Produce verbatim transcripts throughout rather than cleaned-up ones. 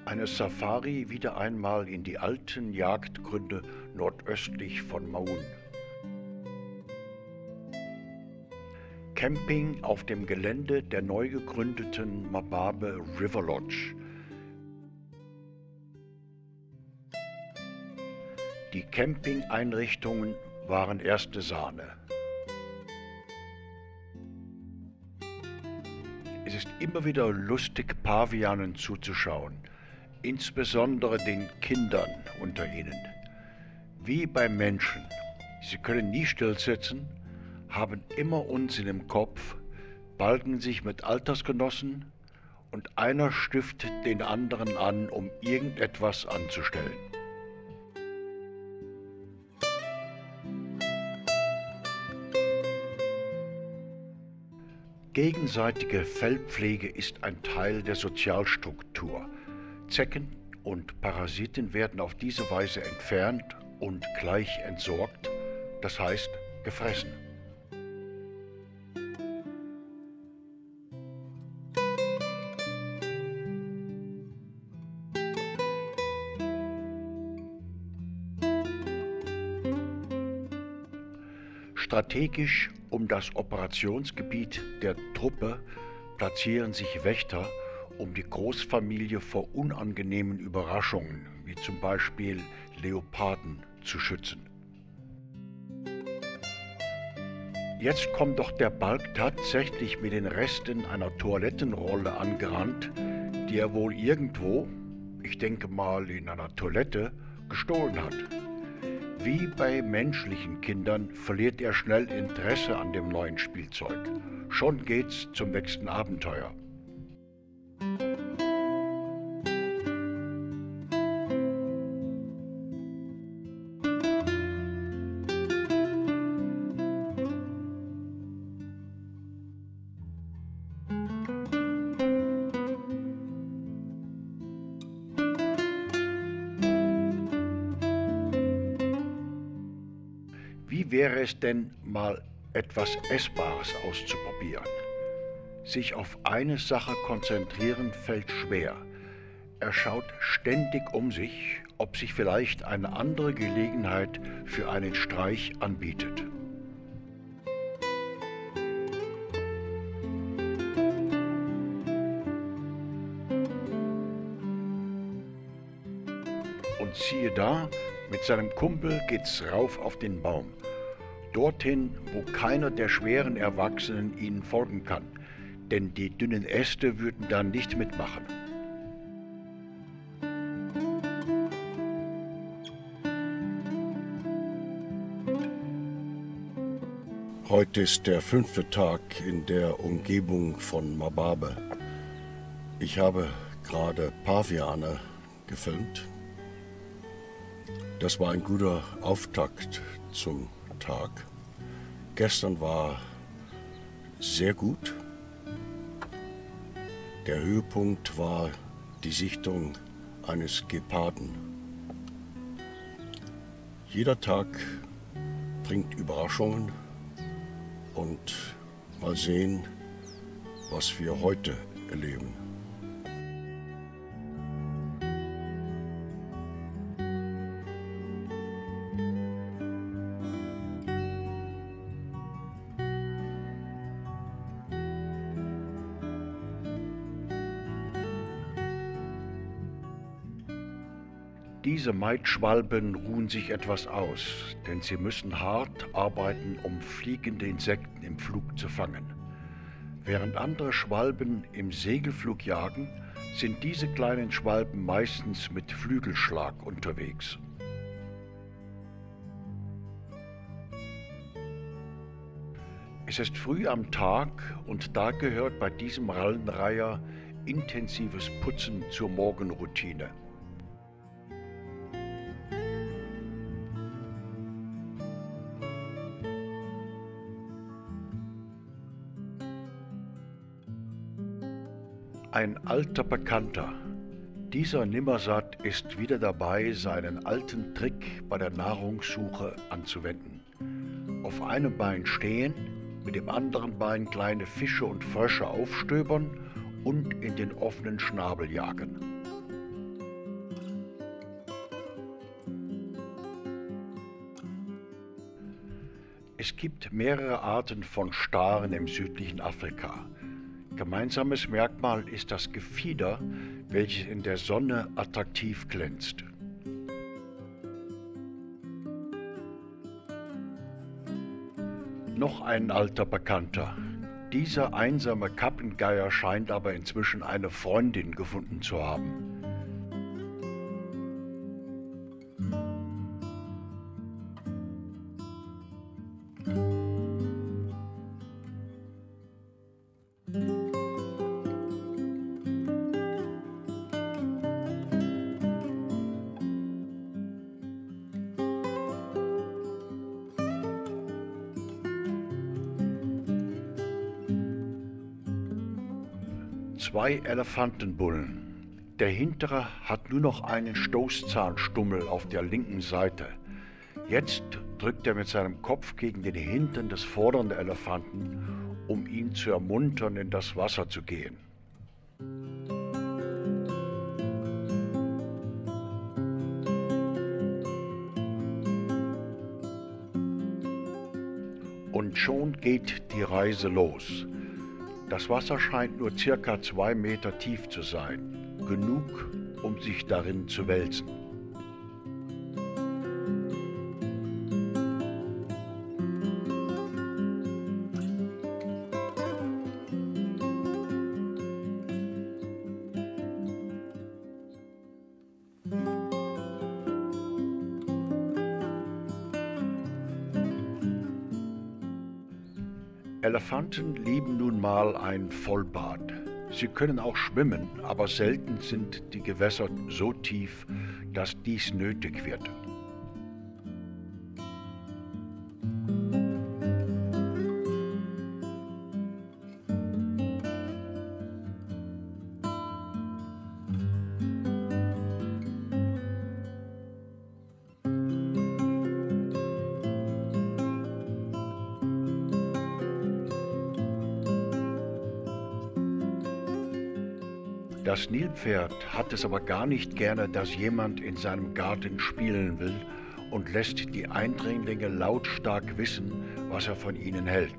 Eine Safari wieder einmal in die alten Jagdgründe nordöstlich von Maun. Camping auf dem Gelände der neu gegründeten Mababe River Lodge. Die Campingeinrichtungen waren erste Sahne. Es ist immer wieder lustig, Pavianen zuzuschauen, insbesondere den Kindern unter ihnen. Wie beim Menschen. Sie können nie stillsitzen, haben immer Unsinn im Kopf, balgen sich mit Altersgenossen und einer stiftet den anderen an, um irgendetwas anzustellen. Gegenseitige Fellpflege ist ein Teil der Sozialstruktur. Zecken und Parasiten werden auf diese Weise entfernt und gleich entsorgt, das heißt gefressen. Strategisch um das Operationsgebiet der Truppe platzieren sich Wächter, um die Großfamilie vor unangenehmen Überraschungen, wie zum Beispiel Leoparden, zu schützen. Jetzt kommt doch der Balk tatsächlich mit den Resten einer Toilettenrolle angerannt, die er wohl irgendwo, ich denke mal in einer Toilette, gestohlen hat. Wie bei menschlichen Kindern verliert er schnell Interesse an dem neuen Spielzeug. Schon geht's zum nächsten Abenteuer. Wie wäre es denn, mal etwas Essbares auszuprobieren? Sich auf eine Sache konzentrieren fällt schwer. Er schaut ständig um sich, ob sich vielleicht eine andere Gelegenheit für einen Streich anbietet. Und siehe da, mit seinem Kumpel geht's rauf auf den Baum. Dorthin, wo keiner der schweren Erwachsenen ihnen folgen kann, denn die dünnen Äste würden dann nicht mitmachen. Heute ist der fünfte Tag in der Umgebung von Mababe. Ich habe gerade Paviane gefilmt. Das war ein guter Auftakt zum Tag. Gestern war sehr gut. Der Höhepunkt war die Sichtung eines Geparden. Jeder Tag bringt Überraschungen und mal sehen, was wir heute erleben. Diese Maitschwalben ruhen sich etwas aus, denn sie müssen hart arbeiten, um fliegende Insekten im Flug zu fangen. Während andere Schwalben im Segelflug jagen, sind diese kleinen Schwalben meistens mit Flügelschlag unterwegs. Es ist früh am Tag und da gehört bei diesem Rallenreiher intensives Putzen zur Morgenroutine. Ein alter Bekannter. Dieser Nimmersatt ist wieder dabei, seinen alten Trick bei der Nahrungssuche anzuwenden. Auf einem Bein stehen, mit dem anderen Bein kleine Fische und Frösche aufstöbern und in den offenen Schnabel jagen. Es gibt mehrere Arten von Staren im südlichen Afrika. Gemeinsames Merkmal ist das Gefieder, welches in der Sonne attraktiv glänzt. Noch ein alter Bekannter. Dieser einsame Kappengeier scheint aber inzwischen eine Freundin gefunden zu haben. Zwei Elefantenbullen. Der hintere hat nur noch einen Stoßzahnstummel auf der linken Seite. Jetzt drückt er mit seinem Kopf gegen den Hintern des vorderen Elefanten, um ihn zu ermuntern, in das Wasser zu gehen. Und schon geht die Reise los. Das Wasser scheint nur circa zwei Meter tief zu sein, genug, um sich darin zu wälzen. Elefanten lieben nun mal ein Vollbad. Sie können auch schwimmen, aber selten sind die Gewässer so tief, dass dies nötig wird. Das Nilpferd hat es aber gar nicht gerne, dass jemand in seinem Garten spielen will und lässt die Eindringlinge lautstark wissen, was er von ihnen hält.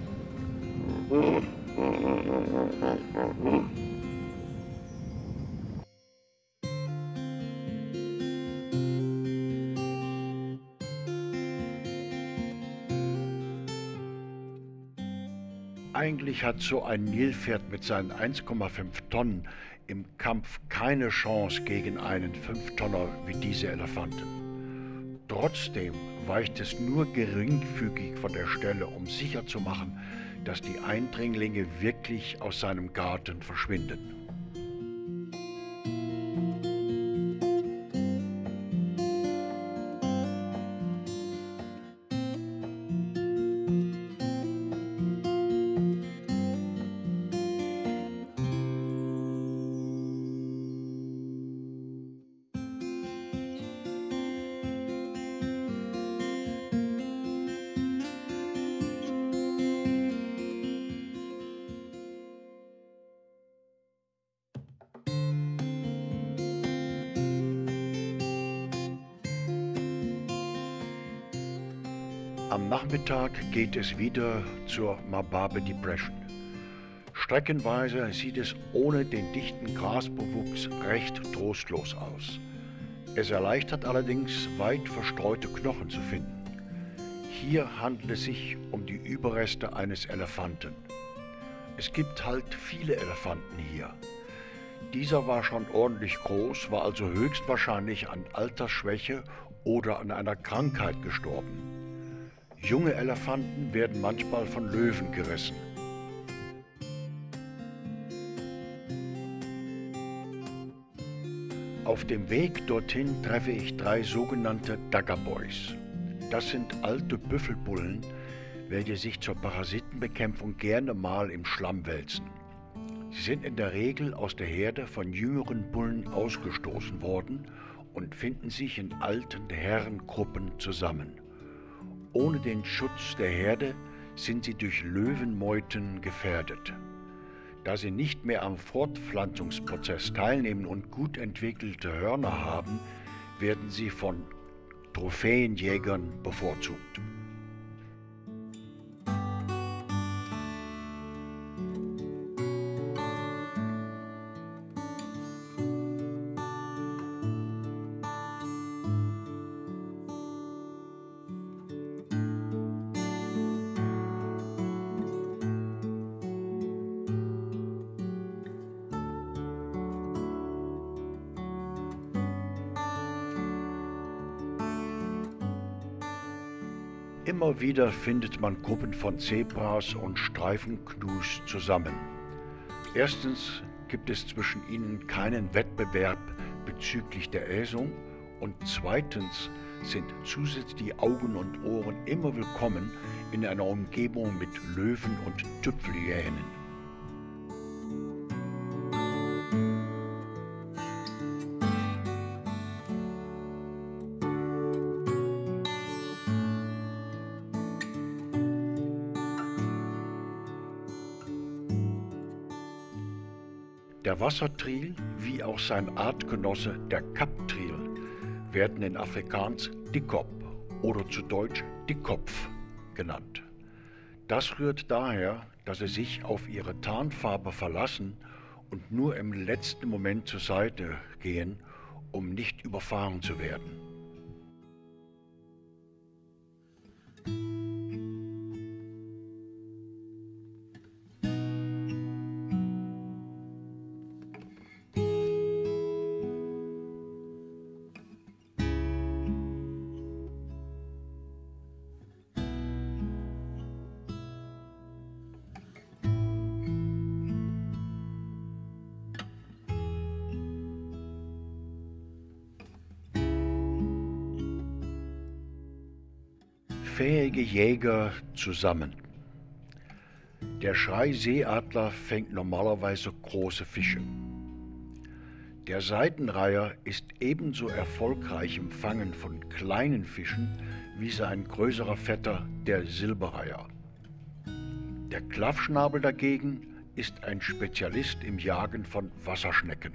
Eigentlich hat so ein Nilpferd mit seinen eins Komma fünf Tonnen im Kampf keine Chance gegen einen Fünftonner wie diese Elefanten. Trotzdem weicht es nur geringfügig von der Stelle, um sicherzumachen, dass die Eindringlinge wirklich aus seinem Garten verschwinden. Am Nachmittag geht es wieder zur Mababe Depression. Streckenweise sieht es ohne den dichten Grasbewuchs recht trostlos aus. Es erleichtert allerdings, weit verstreute Knochen zu finden. Hier handelt es sich um die Überreste eines Elefanten. Es gibt halt viele Elefanten hier. Dieser war schon ordentlich groß, war also höchstwahrscheinlich an Altersschwäche oder an einer Krankheit gestorben. Junge Elefanten werden manchmal von Löwen gerissen. Auf dem Weg dorthin treffe ich drei sogenannte Daggerboys. Das sind alte Büffelbullen, welche sich zur Parasitenbekämpfung gerne mal im Schlamm wälzen. Sie sind in der Regel aus der Herde von jüngeren Bullen ausgestoßen worden und finden sich in alten Herrengruppen zusammen. Ohne den Schutz der Herde sind sie durch Löwenmeuten gefährdet. Da sie nicht mehr am Fortpflanzungsprozess teilnehmen und gut entwickelte Hörner haben, werden sie von Trophäenjägern bevorzugt. Immer wieder findet man Gruppen von Zebras und Streifengnus zusammen. Erstens gibt es zwischen ihnen keinen Wettbewerb bezüglich der Äsung und zweitens sind zusätzlich die Augen und Ohren immer willkommen in einer Umgebung mit Löwen und Tüpfelhyänen. Der Wassertriel wie auch sein Artgenosse der Kapptriel werden in Afrikaans Dickkop oder zu Deutsch Dickkopf genannt. Das rührt daher, dass sie sich auf ihre Tarnfarbe verlassen und nur im letzten Moment zur Seite gehen, um nicht überfahren zu werden. Fähige Jäger zusammen. Der Schrei-Seeadler fängt normalerweise große Fische. Der Seidenreiher ist ebenso erfolgreich im Fangen von kleinen Fischen wie sein größerer Vetter, der Silberreiher. Der Klaffschnabel dagegen ist ein Spezialist im Jagen von Wasserschnecken.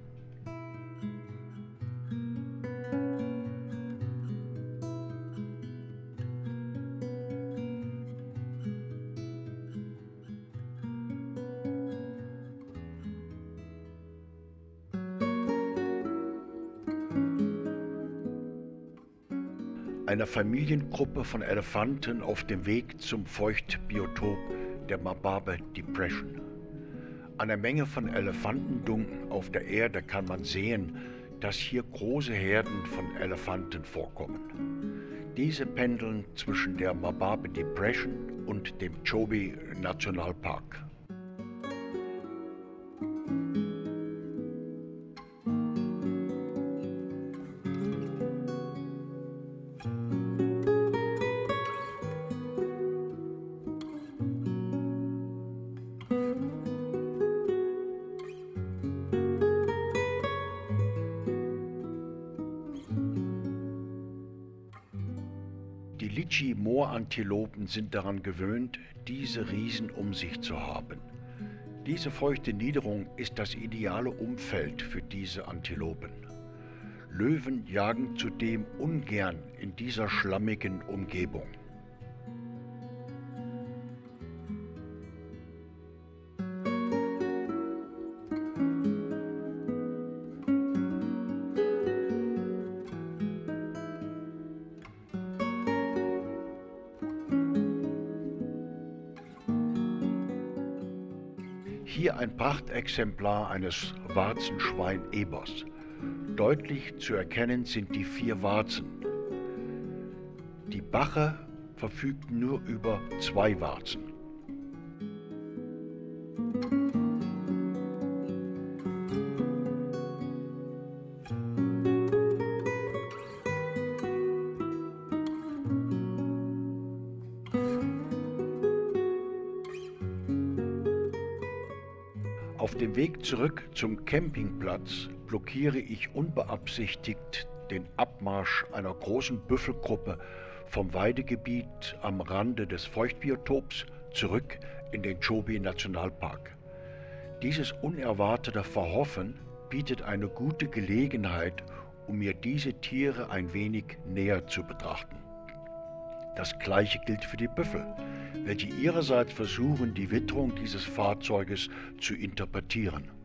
Eine Familiengruppe von Elefanten auf dem Weg zum Feuchtbiotop der Mababe Depression. An der Menge von Elefantendunken auf der Erde kann man sehen, dass hier große Herden von Elefanten vorkommen. Diese pendeln zwischen der Mababe Depression und dem Chobe Nationalpark. Die Litchi-Moorantilopen sind daran gewöhnt, diese Riesen um sich zu haben. Diese feuchte Niederung ist das ideale Umfeld für diese Antilopen. Löwen jagen zudem ungern in dieser schlammigen Umgebung. Hier ein Prachtexemplar eines Warzenschwein-Ebers. Deutlich zu erkennen sind die vier Warzen. Die Bache verfügt nur über zwei Warzen. Auf dem Weg zurück zum Campingplatz blockiere ich unbeabsichtigt den Abmarsch einer großen Büffelgruppe vom Weidegebiet am Rande des Feuchtbiotops zurück in den Chobe Nationalpark. Dieses unerwartete Verhoffen bietet eine gute Gelegenheit, um mir diese Tiere ein wenig näher zu betrachten. Das Gleiche gilt für die Büffel, welche ihrerseits versuchen, die Witterung dieses Fahrzeuges zu interpretieren.